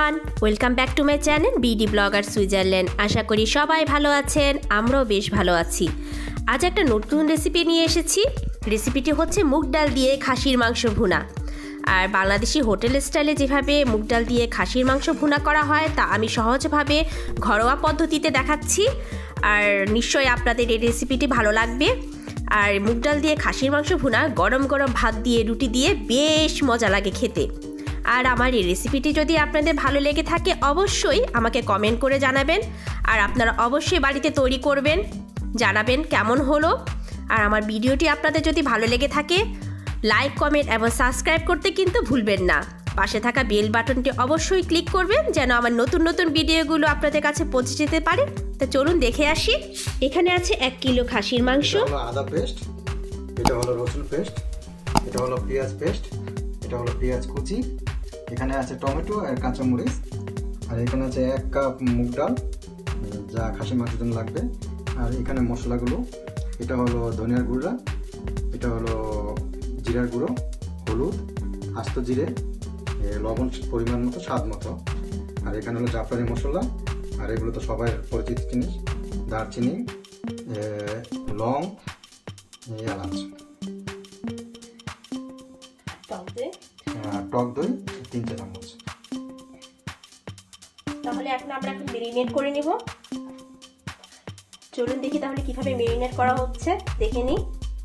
Everyone, welcome back to my channel BD blogger Switzerland. আশা করি সবাই ভালো আছেন, আমরাও বেশ ভালো আছি। আজ একটা নতুন রেসিপি নিয়ে এসেছি। রেসিপিটি হচ্ছে মুগ ডাল দিয়ে খাসির মাংস ভুনা। আর বাংলাদেশি হোটেল স্টাইলে যেভাবে মুগ ডাল দিয়ে খাসির মাংস ভুনা করা হয় তা আমি সহজভাবে ঘরোয়া পদ্ধতিতে দেখাচ্ছি। আর নিশ্চয়ই আপনাদের এই রেসিপিটি ভালো লাগবে। আর মুগ ডাল দিয়ে খাসির মাংস ভুনা গরম গরম ভাত দিয়ে রুটি দিয়ে বেশ মজা লাগে খেতে। আর আমার এই রেসিপিটি যদি আপনাদের ভালো লেগে থাকে অবশ্যই আমাকে কমেন্ট করে জানাবেন। আর আপনারা অবশ্যই বাড়িতে তৈরি করবেন, জানাবেন কেমন হলো। আর আমার ভিডিওটি আপনাদের যদি ভালো লেগে থাকে লাইক, কমেন্ট এবং সাবস্ক্রাইব করতে কিন্তু ভুলবেন না। পাশে থাকা বেল বাটনটি অবশ্যই ক্লিক করবেন যেন আমার নতুন নতুন ভিডিওগুলো আপনাদের কাছে পৌঁছে যেতে পারে। তো চলুন দেখে আসি। এখানে আছে 1 কিলো খাসির মাংস, আদা পেস্ট, এটা হলো রসুন পেস্ট, এটা হলো পেঁয়াজ পেস্ট, এটা হলো পেঁয়াজ কুচি, এখানে আছে টমেটো আর কাঁচামরিচ, আর এখানে আছে 1 কাপ মুগ ডাল যা খাসি মাংসের জন্য লাগবে। আর এখানে মশলাগুলো, এটা হলো ধনিয়ার গুঁড়া, এটা হলো জিরার গুঁড়ো, হলুদ, আস্ত জিরে, লবণ পরিমাণ মতো, স্বাদ মতো। আর এখানে হলো জাফরানি মশলা, আর এগুলো তো সবাই পরিচিত জিনিস, দারচিনি, লং, এলাচ, টক দই 3 চামচ। তাহলে এখন আমরা মেরিনেট করে নিব। চলুন দেখি তাহলে কিভাবে মেরিনেট করা হচ্ছে, দেখে নিই।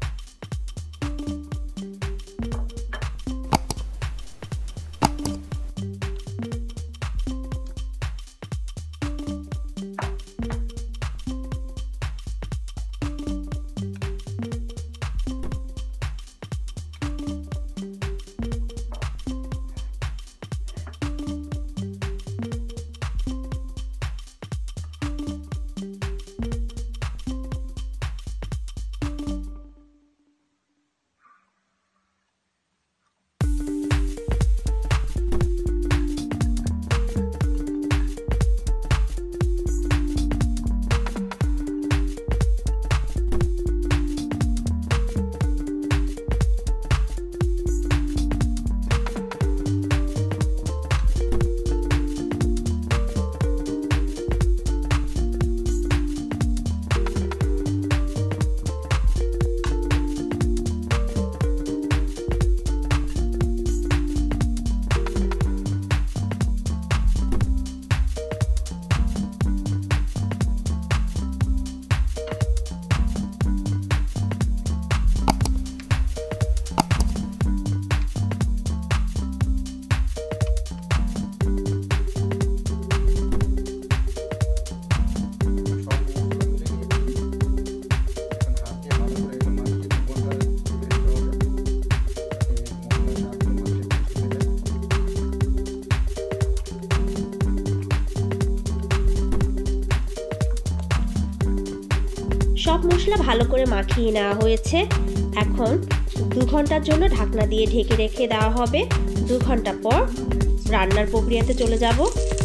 সব মশলা ভালো করে মাখিয়ে নেওয়া হয়েছে। এখন 2 ঘন্টার জন্য ঢাকনা দিয়ে ঢেকে রেখে দেওয়া হবে। 2 ঘন্টা পর রান্নার প্রক্রিয়াতে চলে যাব।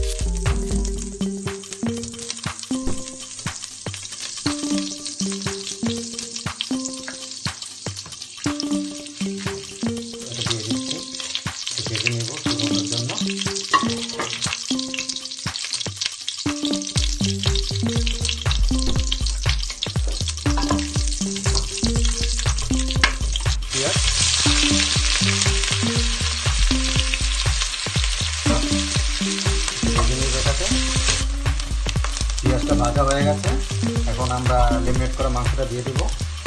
পেঁয়াজটা ভাজা হয়ে গেছে, এখন আমরা লেমিনেট করা মাংসটা দিয়ে দিব।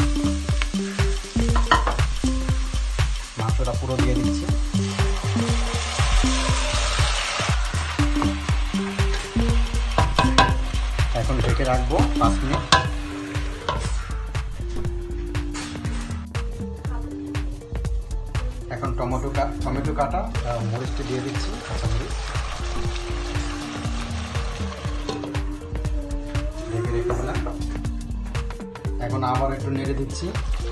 মাংসটা পুরো দিয়ে দিচ্ছি। এখন ঢেকে রাখবো 5 মিনিট। এখন টমেটো কাটা মরিচটা দিয়ে দিচ্ছি, কাঁচামরিচ ঢেকে রেখে দিলাম। এখন আবার একটু নেড়ে দিচ্ছি।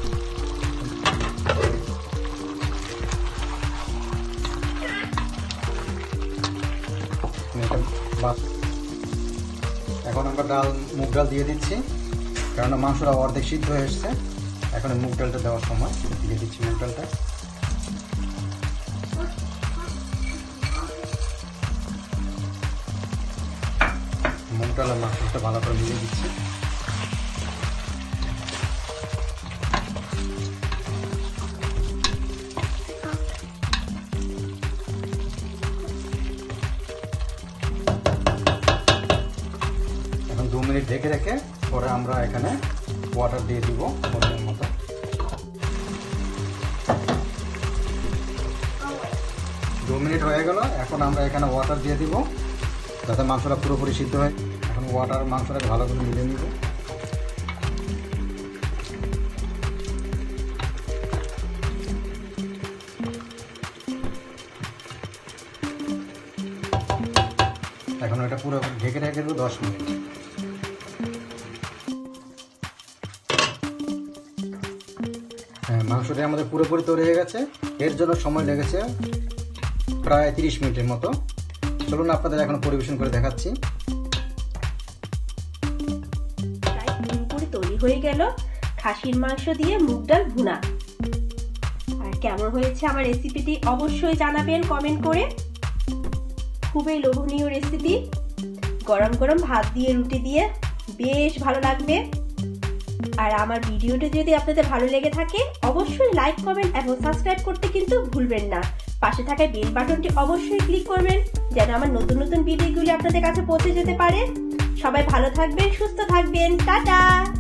এখন আমরা মুগ ডাল দিয়ে দিচ্ছি, কেননা মাংসটা অর্ধেক সিদ্ধ হয়ে এসছে। এখন মুগ ডালটা দেওয়ার সময় দিয়ে দিচ্ছি মুগ ডালটা। মুগ ডাল আর মাংসটা ভালো করে মিলিয়ে দিচ্ছি। এখন 2 মিনিট ঢেকে রেখে পরে আমরা এখানে ওয়াটার দিয়ে দিব পরিমাণ মতো। দু মিনিট হয়ে গেল, এখন আমরা এখানে ওয়াটার দিয়ে দিব যাতে মাংসটা পুরোপুরি সিদ্ধ হয়। এখন ওয়াটার মাংসটাকে ভালো করে মিলিয়ে নিব। এখন এটা পুরো ঢেকে রেখে দেবো 10 মিনিট। হ্যাঁ, মাংসটা আমাদের পুরোপুরি তৈরি হয়ে গেছে। এর জন্য সময় লেগেছে প্রায় 30 মিনিটের মতো। চলুন আপনাদের এখন পরিবেশন করে দেখাচ্ছি। পুরোপুরি তৈরি হয়ে গেল খাসির মাংস দিয়ে মুগ ডাল ভুনা। আর কেমন হয়েছে আমার রেসিপিটি অবশ্যই জানাবেন কমেন্ট করে। খুবই লোভনীয় রেসিপি, গরম গরম ভাত দিয়ে রুটি দিয়ে বেশ ভালো লাগবে। আর আমার ভিডিওটা যদি আপনাদের ভালো লেগে থাকে অবশ্যই লাইক কমেন্ট এবং সাবস্ক্রাইব করতে কিন্তু ভুলবেন না। পাশে থাকা বেল বাটনটি অবশ্যই ক্লিক করবেন যেন আমার নতুন নতুন ভিডিওগুলি আপনাদের কাছে পৌঁছে যেতে পারে। সবাই ভালো থাকবেন, সুস্থ থাকবেন, টাটা।